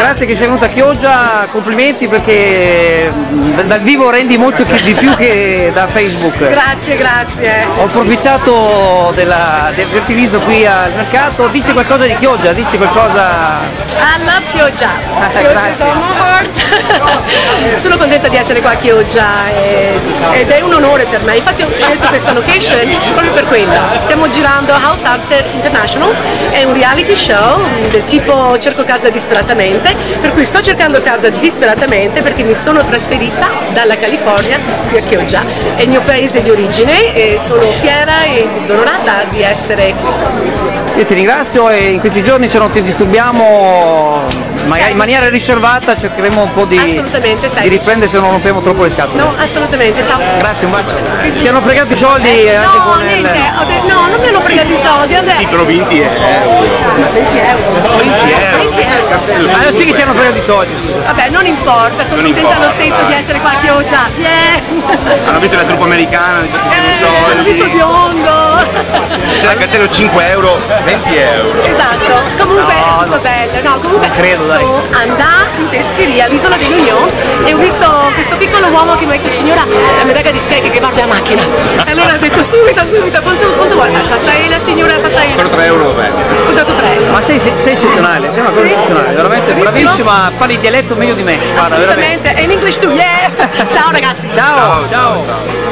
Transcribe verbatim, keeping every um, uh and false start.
grazie che sei venuta a Chioggia, complimenti perché dal vivo rendi molto di più che da Facebook. Grazie, grazie. Ho approfittato della, del attivismo qui al mercato, dici qualcosa di Chioggia, dici qualcosa... I love Chioggia, Chioggia is on my heart. Sono contenta di essere qua a Chioggia e, ed è un onore per me, infatti ho scelto questa location proprio per quello. Stiamo girando House Hunter International, è un reality show del tipo cerco casa disperatamente, per cui sto cercando casa disperatamente perché mi sono trasferita dalla California qui a Chioggia, è il mio paese di origine e sono fiera e onorata di essere qui. Io ti ringrazio e in questi giorni se non ti disturbiamo magari in maniera riservata cercheremo un po' di, di riprendere se non rompiamo troppo le scatole. No, assolutamente, ciao. Grazie, un bacio. Ti hanno fregato i soldi eh, anche no, con niente, il... ho detto, no, non mi hanno fregato i soldi. Sì, però venti euro. venti euro. venti euro. venti euro. Ah, sì che ti hanno fregato i soldi. Vabbè, non importa, sono Non contenta importa, lo stesso dai. di essere qua a Chioggia. Yeah! Hanno visto la truppa americana, hanno Eh, i ho visto soldi. biondo. C'era il cartello cinque euro, venti euro. Esatto, comunque No, è tutto no. bello. No, comunque credo, dai. sono andata in pescheria all'isola dell'Unione e ho visto questo piccolo uomo che mi ha detto signora, la medaglia di skate che guarda la macchina. E allora ho detto subito, subito, quanto, quanto vuole? Fa sei la signora, fa sei. Per tre euro lo prendi. Ho dato tre. Ma sei, sei, sei eccezionale, sei una cosa Sì? eccezionale, veramente Bravissimo. bravissima, parli dialetto meglio di me. Guarda, veramente. Assolutamente, e in English too, yeah! Ciao ragazzi! Ciao, Ciao, ciao. ciao, ciao.